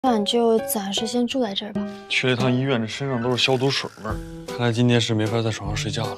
那你就暂时先住在这儿吧。 去了一趟医院，这身上都是消毒水味儿，看来今天是没法在床上睡觉了。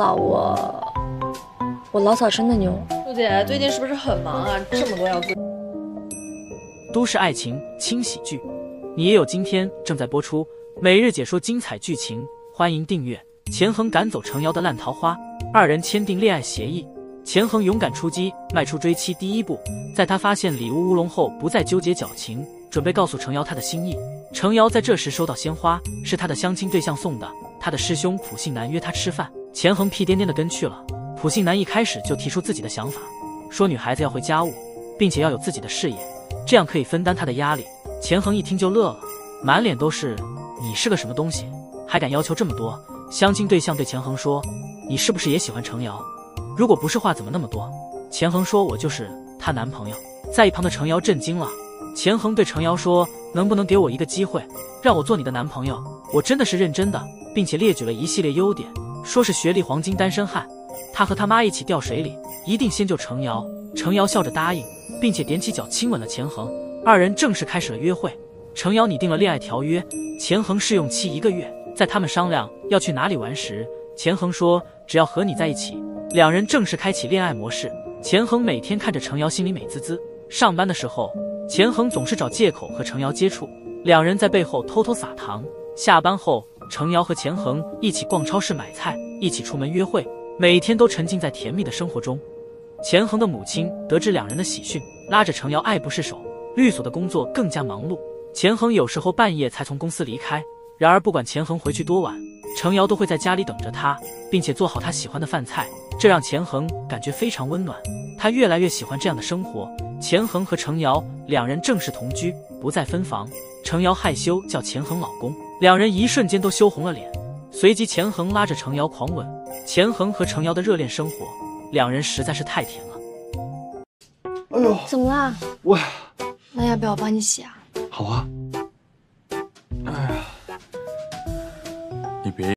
我老早真的牛。 陆姐最近是不是很忙啊？这么多要做。 都市爱情轻喜剧，你也有今天正在播出，每日解说精彩剧情，欢迎订阅。钱恒赶走程瑶的烂桃花，二人签订恋爱协议。钱恒勇敢出击，迈出追妻第一步。在他发现礼物乌龙后，不再纠结矫情，准备告诉程瑶他的心意。程瑶在这时收到鲜花，是他的相亲对象送的。他的师兄普信男约他吃饭，钱恒屁颠颠的跟去了。普信男一开始就提出自己的想法，说女孩子要会家务，并且要有自己的事业，这样可以分担他的压力。钱恒一听就乐了，满脸都是你是个什么东西，还敢要求这么多。相亲对象对钱恒说，你是不是也喜欢程瑶？如果不是话怎么那么多？钱恒说，我就是她男朋友。在一旁的程瑶震惊了。钱恒对程瑶说，能不能给我一个机会，让我做你的男朋友？我真的是认真的，并且列举了一系列优点，说是学历黄金单身汉，他和他妈一起掉水里，一定先救程瑶。程瑶笑着答应，并且踮起脚亲吻了钱恒。二人正式开始了约会。程瑶拟定了恋爱条约，钱恒试用期1个月。在他们商量要去哪里玩时，钱恒说只要和你在一起。两人正式开启恋爱模式。钱恒每天看着程瑶心里美滋滋。上班的时候，钱恒总是找借口和程瑶接触，两人在背后偷偷撒糖。下班后，程瑶和钱恒一起逛超市买菜，一起出门约会，每天都沉浸在甜蜜的生活中。钱恒的母亲得知两人的喜讯，拉着程瑶爱不释手。律所的工作更加忙碌，钱恒有时候半夜才从公司离开。然而不管钱恒回去多晚，程瑶都会在家里等着他，并且做好他喜欢的饭菜，这让钱恒感觉非常温暖。他越来越喜欢这样的生活。钱恒和程瑶两人正式同居，不再分房。程瑶害羞叫钱恒老公，两人一瞬间都羞红了脸。随即钱恒拉着程瑶狂吻。钱恒和程瑶的热恋生活，两人实在是太甜了。 哎呦， 怎么啦？ 我那要不要我帮你洗啊？ 好啊。